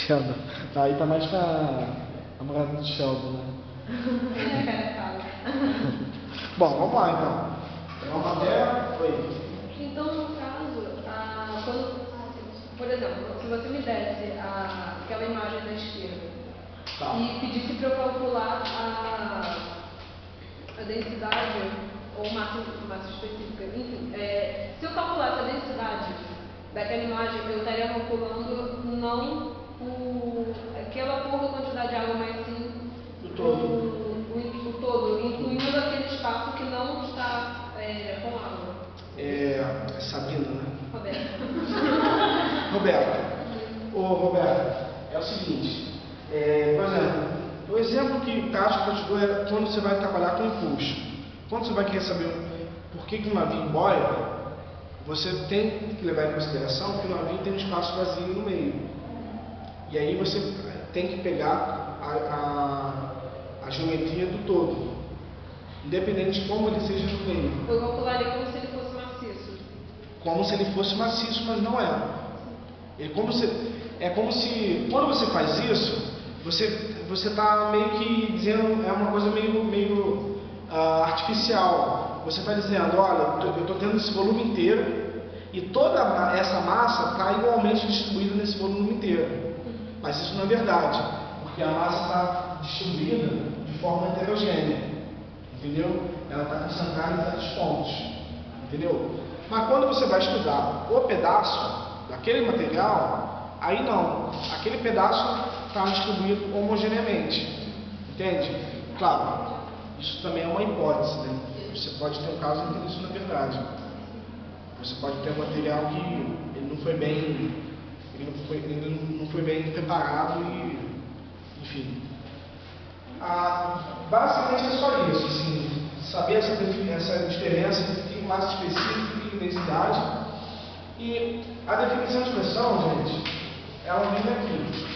Sheldon. Aí tá mais pra namorada do Sheldon, né? Bom, vamos lá então. Vamos até. Oi. Então, no caso, quando, por exemplo, se você me desse aquela imagem da esquerda e pedisse para eu calcular a densidade ou massa específica, enfim, se eu calculasse a densidade daquela imagem, eu estaria calculando não aquela pouca quantidade de água, mas sim o todo, incluindo aquele espaço que não está com água. Sabrina, né? Roberto. Roberto, é o seguinte, por exemplo, o exemplo que prático que eu te dou é quando você vai trabalhar com impulso. Quando você vai querer saber por que um navio boia, você tem que levar em consideração que o navio tem um espaço vazio no meio. E aí você tem que pegar a geometria do todo, independente de como ele seja no meio. Eu calcularia como se ele fosse maciço. Como se ele fosse maciço, mas não é. É como se quando você faz isso, você está meio que dizendo, é uma coisa meio artificial. Você está dizendo, olha, eu estou tendo esse volume inteiro e toda essa massa está igualmente distribuída nesse volume inteiro. Mas isso não é verdade, porque a massa está distribuída de forma heterogênea, entendeu? Ela está concentrada em certos pontos, entendeu? Mas quando você vai estudar o pedaço daquele material, aí não, aquele pedaço está distribuído homogeneamente, entende? Claro, isso também é uma hipótese, né? Você pode ter um caso em que isso não é verdade. Você pode ter um material que ele não foi bem preparado e, enfim. Basicamente é só isso, assim, saber essa diferença entre massa específica e densidade. E a definição de pressão, gente, ela vem daqui.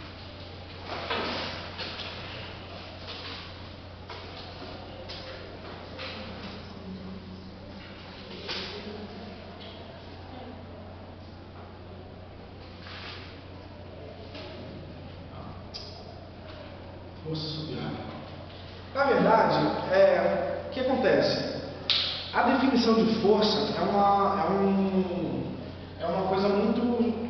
Força sobre área. Na verdade, o que acontece? A definição de força é uma coisa muito...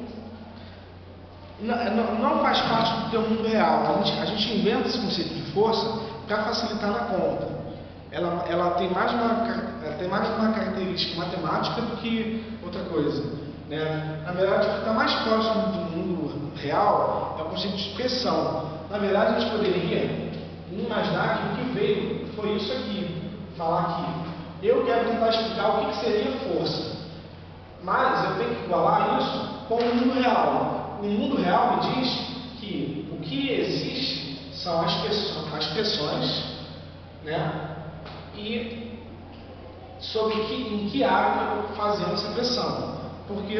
Não faz parte do teu mundo real. A gente inventa esse conceito de força para facilitar na conta. Ela tem mais uma característica matemática do que outra coisa, né? Na verdade, o que está mais próximo do mundo real é o conceito de pressão. Na verdade, a gente poderia imaginar que o que veio foi isso aqui, falar que eu quero tentar explicar o que seria força, mas eu tenho que igualar isso com o mundo real. O mundo real me diz que o que existe são as pressões, né? E sobre em que área fazer essa pressão, porque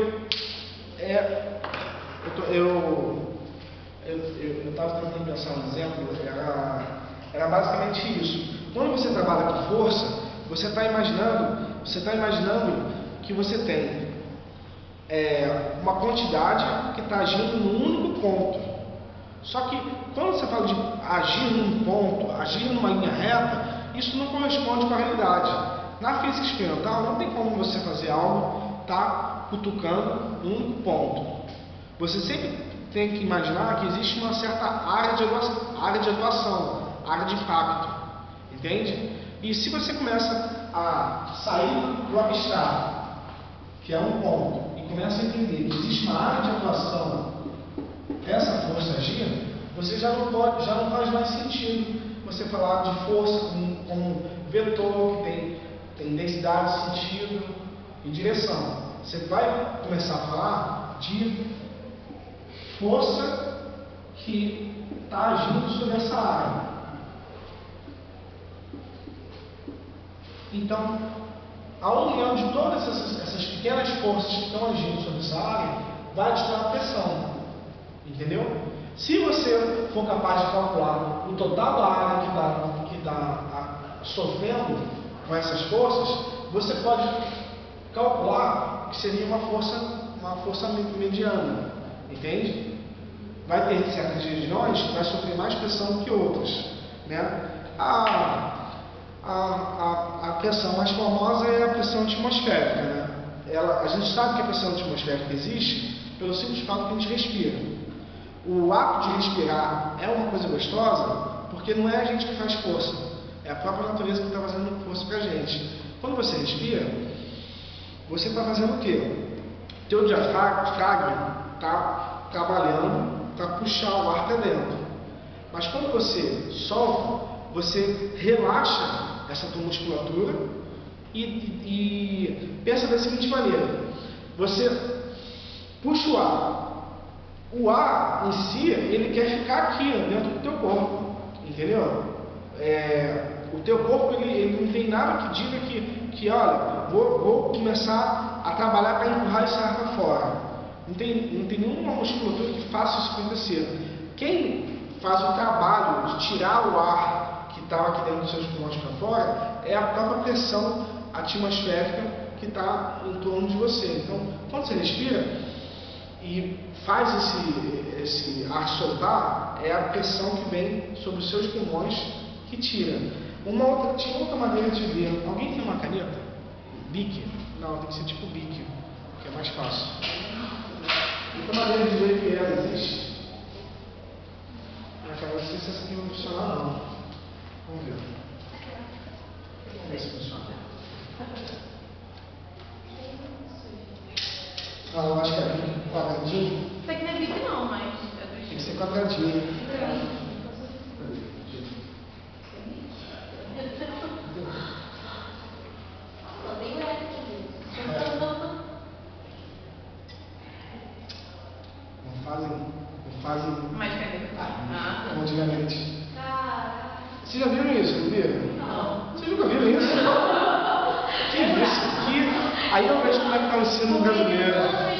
eu estava tentando pensar um exemplo, era basicamente isso. Quando você trabalha com força, você está imaginando que você tem uma quantidade que está agindo num único ponto. Só que quando você fala de agir num ponto, agir numa linha reta, isso não corresponde com a realidade. Na física experimental não tem como você fazer algo cutucando um único ponto. Você sempre tem que imaginar que existe uma certa área de atuação, área de impacto, entende? E se você começa a sair do abstrato, que é um ponto, e começa a entender que existe uma área de atuação dessa força agir, você já não faz mais sentido você falar de força como vetor que tem densidade, sentido e direção. Você vai começar a falar de força que está agindo sobre essa área. Então, a união de todas essas pequenas forças que estão agindo sobre essa área vai te dar a pressão. Entendeu? Se você for capaz de calcular o total da área que está sofrendo com essas forças, você pode calcular que seria uma força mediana. Entende? vai ter certas regiões que vai sofrer mais pressão do que outras, né? A pressão mais famosa é a pressão atmosférica, né? A gente sabe que a pressão atmosférica existe pelo simples fato que a gente respira. O ato de respirar é uma coisa gostosa porque não é a gente que faz força, é a própria natureza que está fazendo força para a gente. Quando você respira, você está fazendo o quê? Teu diafragma está trabalhando para puxar o ar para dentro. Mas quando você solta, você relaxa essa tua musculatura e pensa da seguinte maneira: você puxa o ar. O ar em si, ele quer ficar aqui dentro do teu corpo, entendeu? O teu corpo, ele não tem nada que diga que olha, vou começar a trabalhar para empurrar esse ar para fora. Não tem nenhuma musculatura que faça isso acontecer. Quem faz o trabalho de tirar o ar que estava aqui dentro dos seus pulmões para fora é a própria pressão atmosférica que está em torno de você. Então, quando você respira e faz esse ar soltar, é a pressão que vem sobre os seus pulmões que tira. Tinha outra maneira de ver. Alguém tem uma caneta? Bic? Não, tem que ser tipo Bic, que é mais fácil. Outra maneira de ver que ela existe. Não sei se essa aqui vai funcionar não. Vamos ver. Vamos ver se funciona. Não, eu acho que é Bic quadradinho. Isso aqui não é Bic não, mas é do Tem que ser quadradinho. Não fazem mais caneta. como antigamente. Vocês já viram isso? Não viram? Não. Vocês nunca viram isso? Que isso? Que... Aí eu vejo como é que está o ensino brasileiro.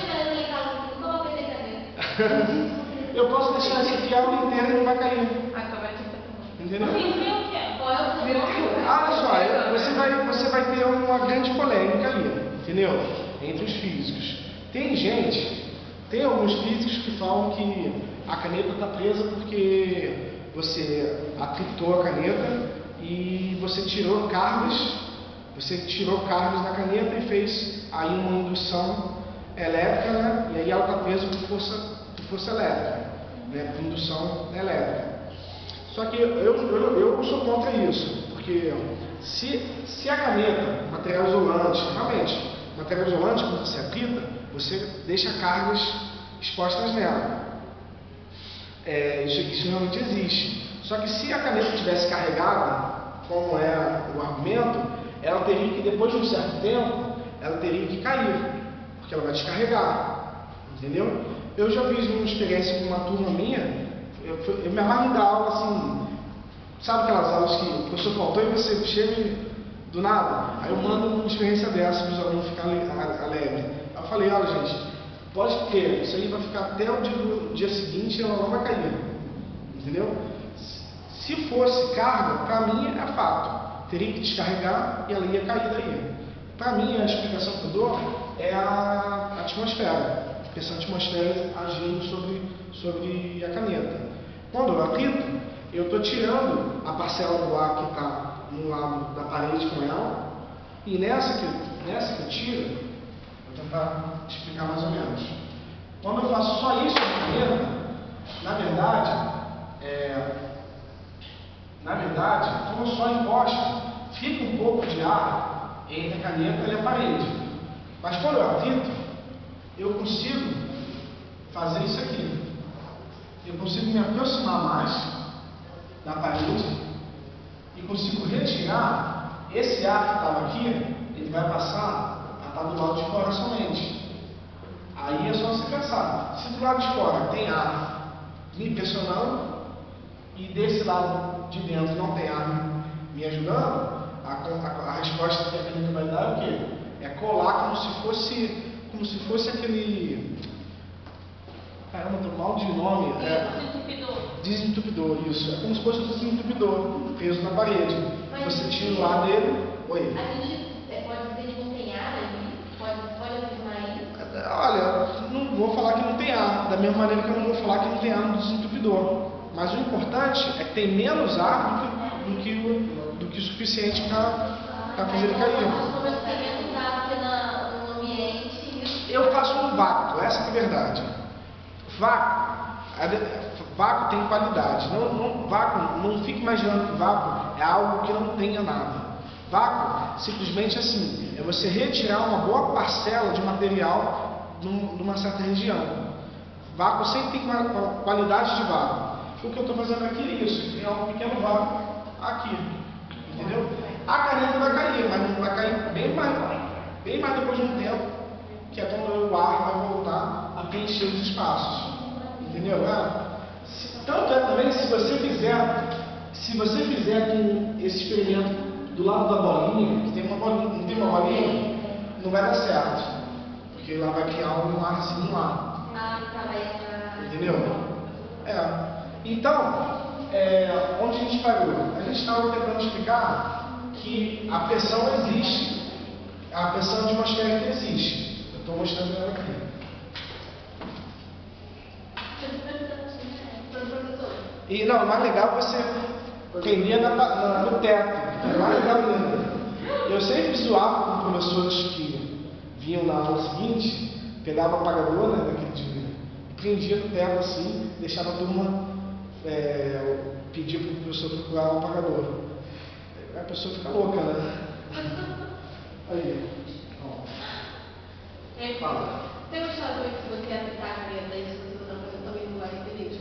Eu posso deixar esse aqui a aula inteira e não vai cair. Entendeu? Olha só, você vai ter uma grande polêmica ali, entendeu? Entre os físicos. Tem alguns físicos que falam que a caneta está presa porque você atritou a caneta e você tirou cargas da caneta e fez aí uma indução elétrica, né? E aí ela está presa por força elétrica, né? Por indução elétrica. Só que eu sou contra isso, porque se a caneta, material isolante, realmente, material isolante, quando você atrita, você deixa cargas expostas nela. Isso realmente existe. Só que se a caneta estivesse carregada, como é o argumento, ela teria que, depois de um certo tempo, ela teria que cair, porque ela vai descarregar, entendeu? Eu já fiz uma experiência com uma turma minha, eu me amarro em dar aula assim, sabe aquelas aulas que o professor faltou e você chega do nada? Aí eu mando uma experiência dessa para os alunos ficarem alegres. Aí eu falei, olha gente, pode crer, isso aí vai ficar até o dia seguinte e ela não vai cair, entendeu? Se fosse carga, para mim é fato, teria que descarregar e ela ia cair daí. Para mim a explicação que eu dou é a atmosfera. Pressão atmosférica agindo sobre a caneta. Quando eu atrito, eu estou tirando a parcela do ar que está no lado da parede com ela, e nessa que eu tiro, vou tentar explicar mais ou menos. Quando eu faço só isso na caneta, na verdade, como eu só encosto, fica um pouco de ar entre a caneta e a parede. Mas quando eu atrito, eu consigo fazer isso aqui. Eu consigo me aproximar mais da parede e consigo retirar esse ar que estava aqui, ele vai passar a estar do lado de fora somente. Aí é só você pensar, se do lado de fora tem ar me pressionando e desse lado de dentro não tem ar me ajudando, a resposta que a caneta vai dar é o quê? É colar como se fosse aquele... Caramba, tô mal de nome. Desentupidor, isso. É como se fosse um desentupidor preso na parede. Mas você tira o ar dele. Oi. A gente pode dizer que não tem ar ali? Pode afirmar isso? Olha, não vou falar que não tem ar. da mesma maneira que eu não vou falar que não tem ar no desentupidor. Mas o importante é que tem menos ar do que o suficiente para fazer ele cair. Eu faço um vácuo, essa é a verdade. Vácuo tem qualidade. Vácuo, não fique imaginando que vácuo é algo que não tenha nada. Vácuo, simplesmente assim, é você retirar uma boa parcela de material de uma certa região. Vácuo sempre tem uma qualidade de vácuo. O que eu estou fazendo aqui é isso, é um pequeno vácuo aqui, entendeu? A caneta vai cair, mas não vai cair bem mais depois de um tempo, que é quando o ar vai voltar a preencher os espaços, entendeu? Tanto é também, se você fizer aqui esse experimento do lado da bolinha, que tem uma bolinha, não tem uma bolinha, não vai dar certo, porque lá vai criar um arzinho lá, entendeu? Então, onde a gente parou? A gente estava tentando explicar que a pressão existe, a pressão atmosférica existe. Eu estou mostrando ela aqui. E não, o mais legal é você prender no teto. É mais legal ainda. Eu sempre zoava com professores que vinham na aula seguinte, pegava o apagador, né, daquele dia, prendia no teto assim, deixava a turma pedir para o professor procurar um apagador. A pessoa fica louca, né? Aí. Fala. Tem uma história que você aplicaria da discussão também não vai repetir?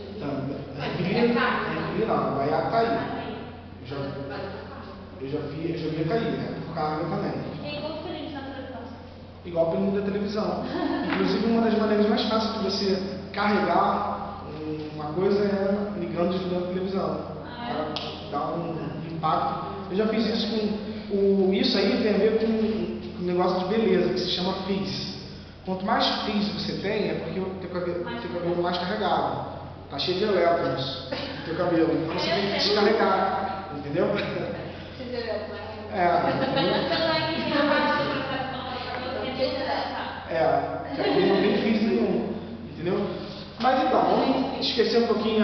Não, vai cair. Eu já vi cair, né? Por carga também. É igual o pelinho da televisão. Igual o pelinho da televisão. Inclusive, uma das maneiras mais fáceis de você carregar uma coisa é ligando e desligando a televisão. Dá um impacto. Eu já fiz isso com. Isso aí tem a ver com um negócio de beleza, que se chama frizz. Quanto mais frizz você tem, é porque o teu cabelo é mais carregado. Tá cheio de elétrons no teu cabelo. Então você tem que descarregar. Entendeu? Que aqui não tem frizz nenhum. Entendeu? Mas então, vamos esquecer um pouquinho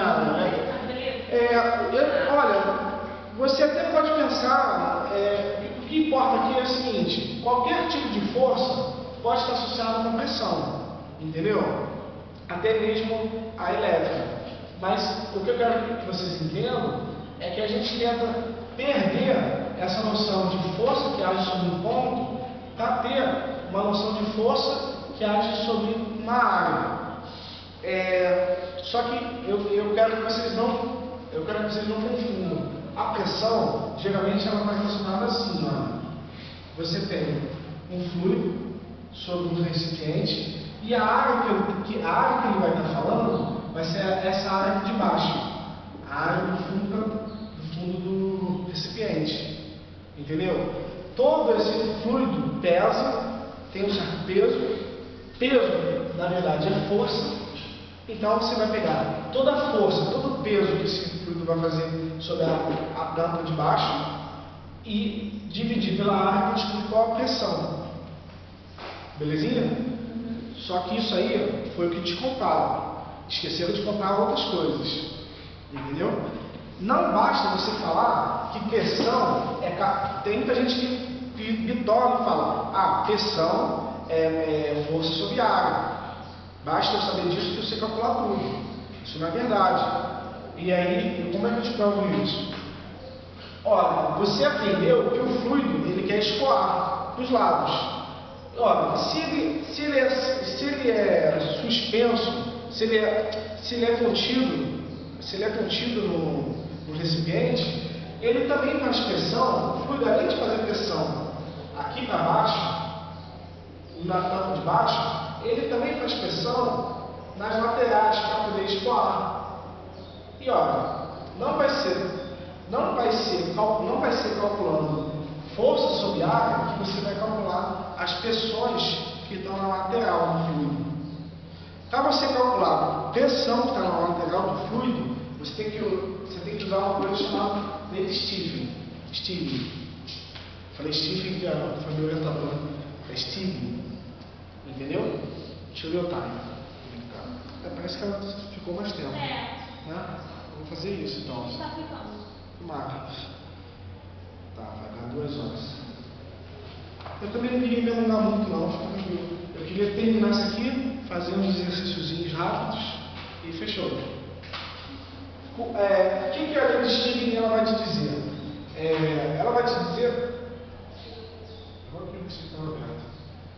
olha, você até pode pensar, o que importa aqui é o seguinte, qualquer tipo de força pode estar associado com pressão, entendeu? Até mesmo a elétrica. Mas o que eu quero que vocês entendam é que a gente tenta perder essa noção de força que age sobre um ponto para ter uma noção de força que age sobre uma área. Só que eu quero que vocês não confundam. A pressão, geralmente, ela está relacionada assim, ó. Você tem um fluido sobre um recipiente e a área que ele vai estar falando vai ser essa área aqui de baixo, a área do fundo do recipiente, entendeu? Todo esse fluido pesa, tem um certo peso. Peso, na verdade, é força. Então você vai pegar toda a força, todo o peso que esse fluido vai fazer sobre a tampa de baixo e dividir pela área que explicou a pressão. Belezinha? Só que isso aí foi o que te contaram. Esqueceram de contar outras coisas. Entendeu? Não basta você falar que pressão tem muita gente que bitola e fala: pressão é força sobre a área. Basta eu saber disso que eu sei calcular tudo. Isso não é verdade. E aí, como é que eu te provo isso? Olha, você aprendeu que o fluido ele quer escoar para os lados. Olha, se ele é suspenso, se ele é contido no recipiente, ele também faz pressão. O fluido, além de fazer pressão aqui para baixo, na tampa de baixo, ele também faz pressão nas laterais para poder escoar. E olha, não vai ser calculando força sobre área que você vai calcular as pressões que estão na lateral do fluido. Para você calcular a pressão que está na lateral do fluido, você tem que usar uma coisa chamada de Stevens. Falei Stevens, que foi meu orientador. É Stevens. Entendeu? Deixa eu ver o time. Parece que ela ficou mais tempo. É. Né? Vou fazer isso então. Está ficando. Tomara. Tá, vai dar 2 horas. Eu também não queria me alongar muito não, fica tranquilo. Eu queria terminar isso aqui, fazer uns exercíciozinhos rápidos e fechou. O que a lei de Stigling ela vai te dizer? Ela vai te dizer... Agora que eu preciso estar aberto.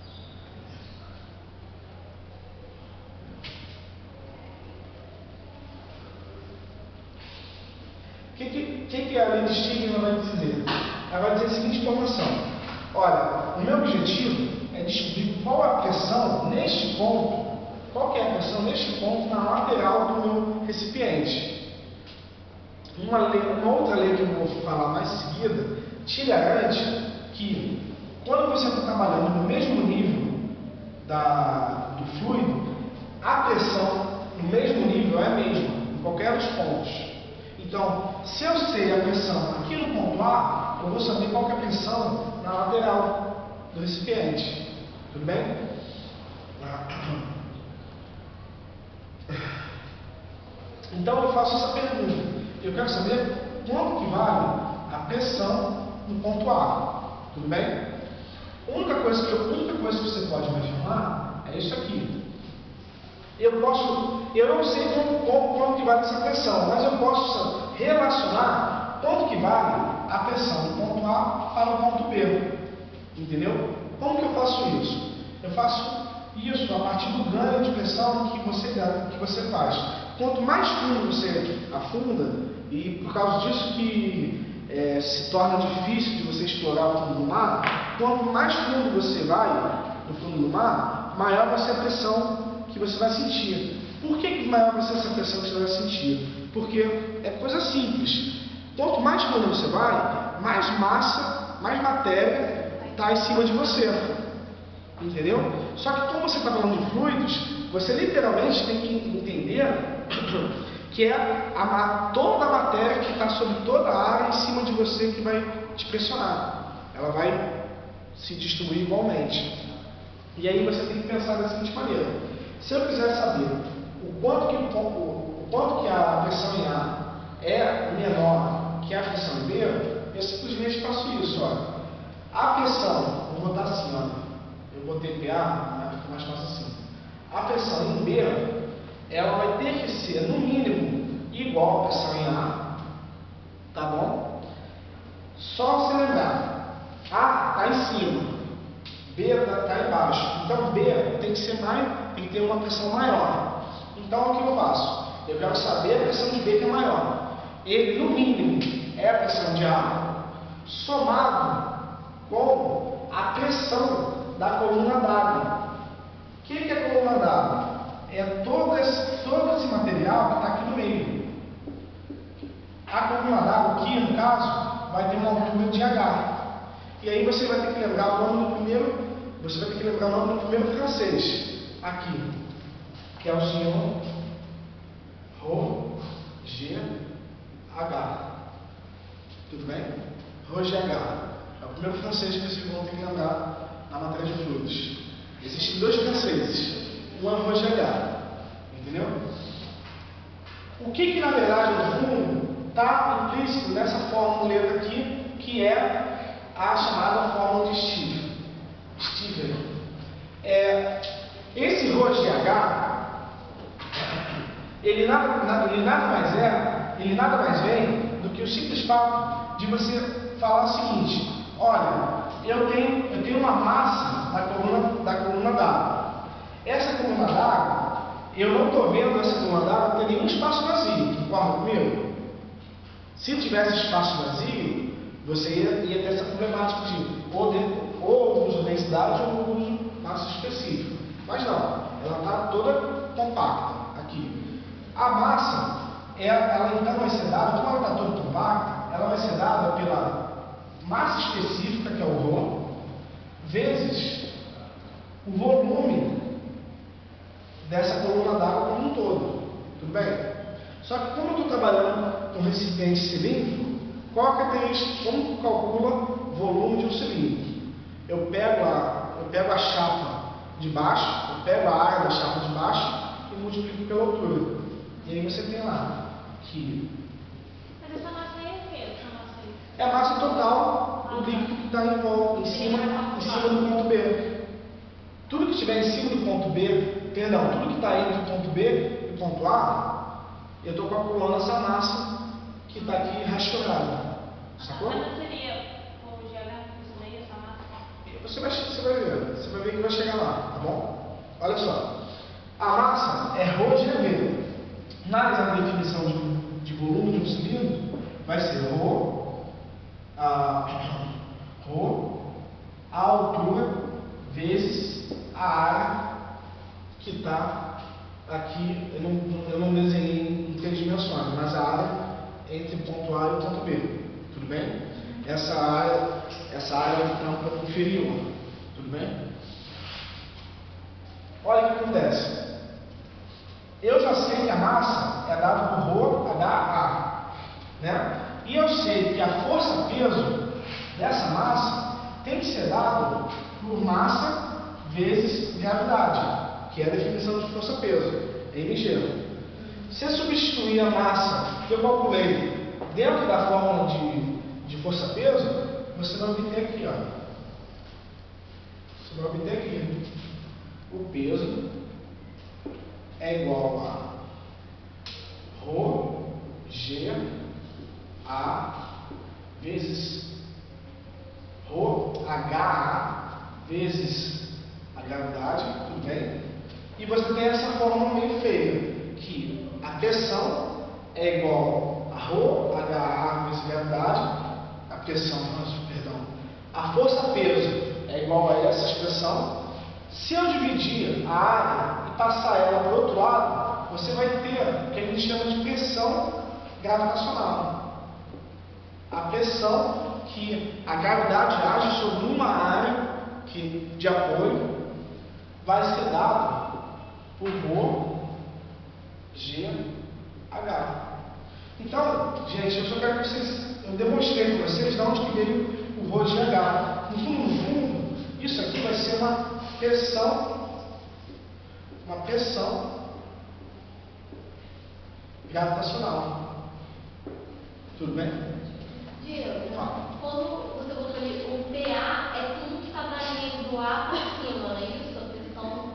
O que a lei de Stigling ela vai dizer? Ela vai dizer a seguinte informação. Olha, o meu objetivo é descobrir qual a pressão neste ponto, qual que é a pressão neste ponto na lateral do meu recipiente. Uma outra lei que eu vou falar mais em seguida te garante que quando você está trabalhando no mesmo nível do fluido, a pressão no mesmo nível é a mesma, em qualquer dos pontos. Então, se eu sei a pressão aqui no ponto A, eu vou saber qual que é a pressão na lateral do recipiente. Tudo bem? Então eu faço essa pergunta. Eu quero saber quanto que vale a pressão no ponto A. Tudo bem? A única coisa que você pode me afirmar é isso aqui. Eu não sei quanto que vale essa pressão, mas eu posso relacionar quanto que vale a pressão do ponto A para o ponto B. Entendeu? Como que eu faço isso? Eu faço isso a partir do ganho de pressão que você faz. Quanto mais fundo você afunda, e por causa disso que se torna difícil de você explorar o fundo do mar, quanto mais fundo você vai no fundo do mar, maior vai ser a pressão que você vai sentir. Por que maior vai ser essa pressão que você vai sentir? Porque é coisa simples. Quanto mais fundo você vai, mais massa, mais matéria está em cima de você. Entendeu? Só que como você está falando de fluidos, você literalmente tem que entender que é toda a matéria que está sobre toda a área em cima de você que vai te pressionar. Ela vai se distribuir igualmente. E aí você tem que pensar da seguinte maneira. Se eu quiser saber o quanto que a pressão em A é menor que a pressão em B, eu simplesmente faço isso. Olha. A pressão, vou botar assim, olha. Eu botei PA, mas fica mais fácil assim. A pressão em B, ela vai ter que ser, no mínimo, igual à pressão em A. Tá bom? Só você lembrar. A está em cima. B está embaixo. Então B tem que ter uma pressão maior. Então o que eu faço? Eu quero saber a pressão de B que é maior. Ele, no mínimo, é a pressão de A, somado com a pressão da coluna d'água. O que é a coluna d'água? É todo esse material que está aqui no meio. A coluna d'água aqui, no caso, vai ter uma altura de H. E aí você vai ter que lembrar o nome do primeiro francês. Aqui. Que é o Jean Roger H. Tudo bem? Roger H. É o primeiro francês que vocês vão ter que lembrar na matéria de fluidos. Existem 2 franceses. Um é o Roger H. Entendeu? O que na verdade, no fundo, está implícito nessa fórmula aqui, que é a chamada fórmula de Steven. Esse Roger H, ele nada mais vem do que o simples fato de você falar o seguinte: olha, eu tenho uma massa da coluna d'água. Essa coluna d'água, eu não estou vendo essa coluna d'água ter nenhum espaço vazio. Concorda comigo? Se tivesse espaço vazio, você ia ter essa problemática de ou uso densidade ou uso massa específico. Mas não, ela está toda compacta aqui. A massa, ela então vai ser dada, como ela está toda compacta, ela vai ser dada pela massa específica, que é o ρ, vezes o volume dessa coluna d'água como um todo. Tudo bem? Só que como eu estou trabalhando com recipiente cilíndrico, como calcula o volume de um cilindro? Eu pego a chapa de baixo, eu pego a área da chapa de baixo e multiplico E aí você tem lá que... Mas essa massa aí é o quê? Essa massa aí? É a massa total do líquido que está em volta, em cima do ponto B. Tudo que estiver em cima do ponto B, perdão, tudo que está entre o ponto B e o ponto A, eu estou calculando essa massa que está aqui rascunhada. Sacou? Mas não seria o GH, isso daí, essa massa? Você vai ver que vai chegar lá, tá bom? Olha só, a massa é ρgV. Na definição de volume de um cilindro, vai ser a altura vezes a área que está aqui. Eu não desenhei em 3 dimensões, mas a área entre o ponto A e o ponto B. Tudo bem? Essa área é o campo inferior. Tudo bem? Olha o que acontece. Eu já sei que a massa é dada por ρHA, né? E eu sei que a força-peso dessa massa tem que ser dada por massa vezes gravidade, que é a definição de força-peso, mg. Se eu substituir a massa que eu calculei dentro da fórmula de força-peso, você vai obter aqui, ó. Você vai obter aqui. O peso é igual a ρGA vezes ρHA vezes a gravidade, tudo bem? E você tem essa fórmula meio feia, que a pressão é igual a ρHA vezes gravidade, a força-peso é igual a essa expressão. Se eu dividir a área e passar ela para o outro lado, você vai ter o que a gente chama de pressão gravitacional. A pressão que a gravidade age sobre uma área de apoio vai ser dada por ρGH. Então, gente, eu só quero que eu demonstrei para vocês de onde que veio o ρGH. No fundo, isso aqui vai ser uma pressão gravitacional. Tudo bem? Diego, quando você botou ali, o PA é tudo que está na linha do A para cima, não é isso? A pressão...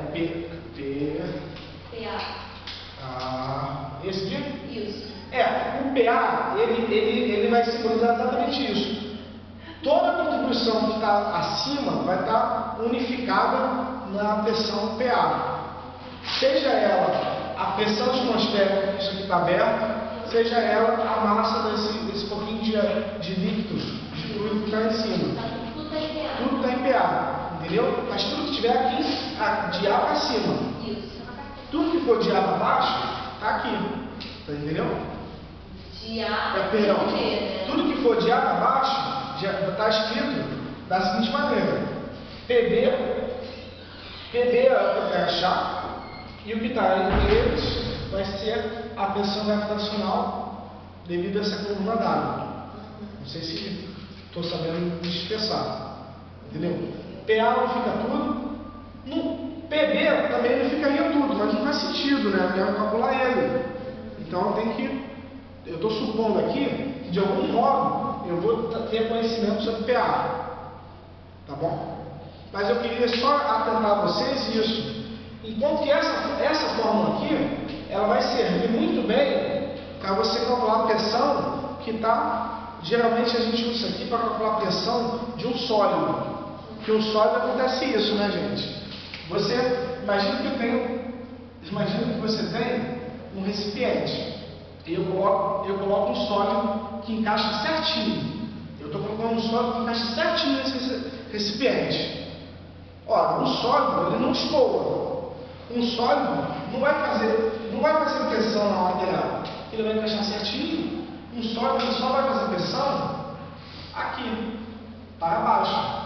PA. Esse aqui? Isso. O PA, ele vai simbolizar exatamente isso. Toda a contribuição que está acima vai estar unificada na pressão PA. Seja ela a pressão atmosférica, isso aqui está aberto, seja ela a massa desse pouquinho de líquido, de fluido que está em cima. Tudo está em PA. Tudo está em PA, entendeu? Mas tudo que estiver aqui, de A para cima. Isso. Tudo que for de A para baixo, está aqui. Tá, entendeu? De A para Perdão. B, né? Tudo que for de A para baixo, já está escrito da seguinte maneira: PB é o que eu achar, e o que está entre eles vai ser a pressão gravitacional devido a essa coluna d'água. Não sei se estou sabendo me expressar. Entendeu? PA não fica tudo. No PB também não ficaria tudo, mas não faz sentido, né? Eu quero calcular ele. Então eu estou supondo aqui que de algum modo eu vou ter conhecimento sobre PA. Tá bom? Mas eu queria só atentar a vocês isso. Enquanto que essa fórmula aqui, ela vai servir muito bem para você calcular a pressão que está... Geralmente a gente usa isso aqui para calcular a pressão de um sólido. Porque um sólido acontece isso, né, gente? Imagina que você tem um recipiente. E eu coloco um sólido que encaixa certinho. Eu estou colocando um sólido que encaixa certinho nesse recipiente. Ora, um sólido, ele não escoa. Um sólido não vai fazer pressão na lateral. Ele vai encaixar certinho. Um sólido ele só vai fazer pressão aqui, para baixo.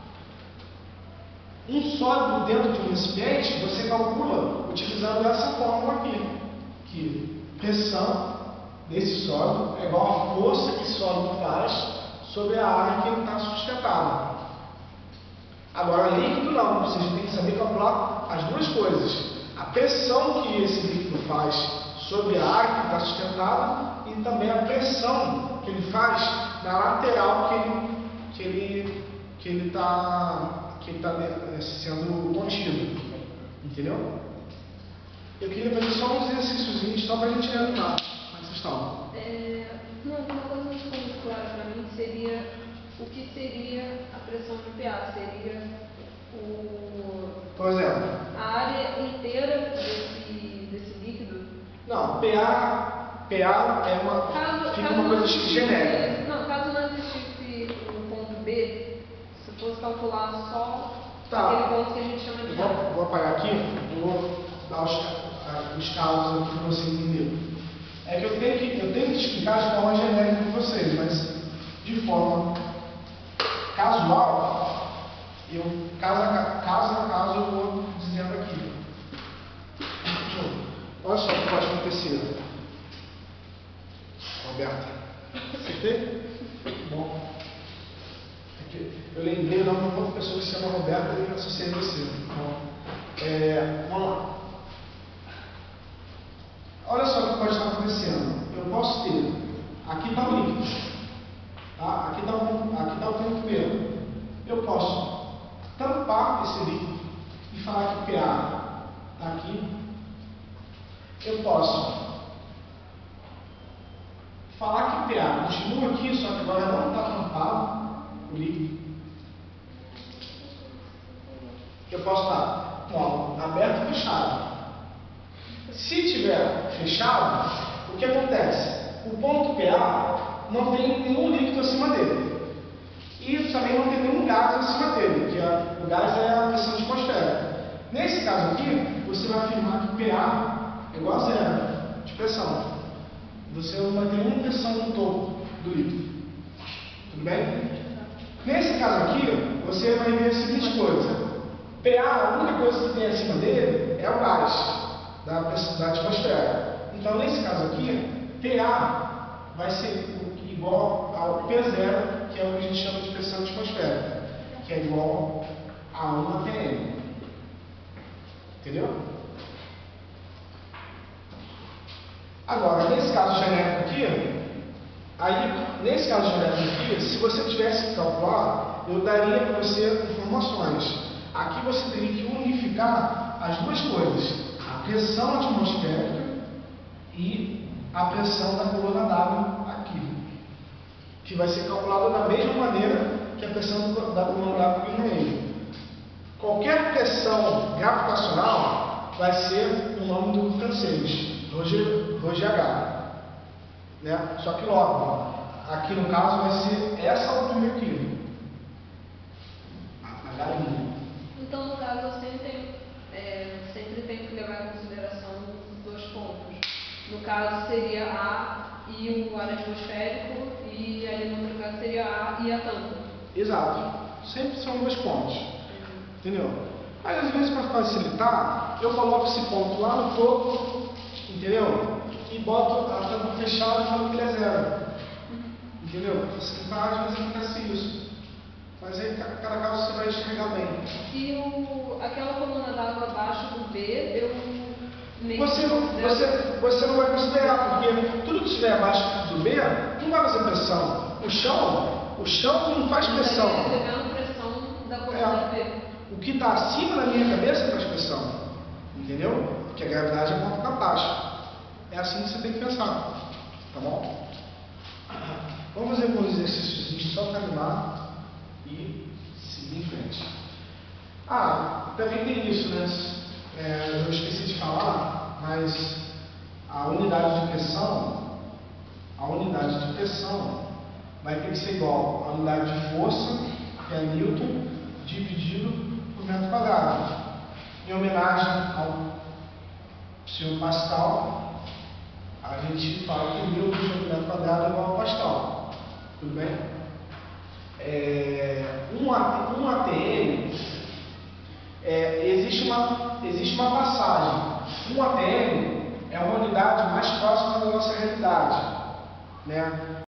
Um sólido dentro de um recipiente, você calcula utilizando essa fórmula aqui. Que pressão desse sólido é igual à força que esse sólido faz sobre a área que ele está sustentado. Agora, líquido não, você tem que saber calcular as duas coisas. A pressão que esse líquido faz sobre a área que está sustentada e também a pressão que ele faz na lateral que ele está sendo contido. Entendeu? Eu queria fazer só uns exercícios só para a gente animar. Como vocês estão? Não, uma coisa não ficou muito clara para mim seria o que seria a pressão de PA. Seria Por exemplo? A área inteira desse líquido? Não, PA é uma coisa genérica. Não, caso não existisse o ponto B, se fosse calcular só aquele ponto que a gente chama de A. Vou apagar aqui, vou dar os casos aqui para você entender. É que eu tenho que explicar de forma genérica para vocês, mas de forma casual, caso a caso eu vou dizendo aqui. Olha só o que pode acontecer. Roberta, acertei? Bom. Eu lembrei o nome de uma outra pessoa que se chama Roberta e associei você. Vamos lá. Olha só o que pode estar acontecendo. Eu posso ter, aqui está o líquido, tá? Aqui está o ponto B. Eu posso tampar esse líquido e falar que PA está aqui. Eu posso falar que PA continua aqui, só que agora não está tampado o líquido. Eu posso estar com aberto e fechado. Se tiver fechado, o que acontece? O ponto PA não tem nenhum líquido acima dele. E também não tem nenhum gás acima dele, que o gás é a pressão atmosférica. Nesse caso aqui, você vai afirmar que PA é igual a zero de pressão. Você não vai ter nenhuma pressão no topo do líquido. Tudo bem? Nesse caso aqui, você vai ver a seguinte coisa. PA, a única coisa que tem acima dele é o gás da atmosfera. Então, nesse caso aqui, PA vai ser igual ao P0, que é o que a gente chama de pressão atmosférica, que é igual a 1 atm. Entendeu? Agora, nesse caso genérico aqui, se você tivesse que calcular, eu daria para você informações. Aqui você teria que unificar as duas coisas. A pressão atmosférica e a pressão da coluna d'água aqui, que vai ser calculada da mesma maneira que a pressão da coluna d'água aqui no meio. Qualquer pressão gravitacional vai ser o nome do francês, Roger H. Né? Só que logo, aqui no caso vai ser essa altura aqui, a galinha. Então, no caso, eu sempre tenho que levar em consideração os dois pontos. No caso, seria A e o ar atmosférico, e ali no outro caso seria A e a tampa. Exato. Sempre são dois pontos. Entendeu? Mas às vezes, para facilitar, eu coloco esse ponto lá no topo, entendeu? E boto a tampa fechada e falo que ele é zero. Entendeu? Às vezes acontece isso. Mas aí, cada caso você vai enxergar bem. E aquela coluna d'água abaixo do B, eu nem você não vai considerar, porque tudo que estiver abaixo do B não vai fazer pressão. O chão não faz pressão. Está recebendo pressão da coluna B. O que está acima da minha cabeça faz pressão. Entendeu? Porque a gravidade aponta para baixo. É assim que você tem que pensar. Tá bom? Vamos fazer alguns exercícios só para animar e seguir em frente. Também tem isso, né? Eu esqueci de falar, mas a unidade de pressão vai ter que ser igual à unidade de força, que é Newton, dividido por metro quadrado. Em homenagem ao senhor Pascal, a gente fala que Newton sobre metro quadrado é igual ao Pascal. Tudo bem? Um ATM, existe uma passagem. Um ATM é uma unidade mais próxima da nossa realidade, né?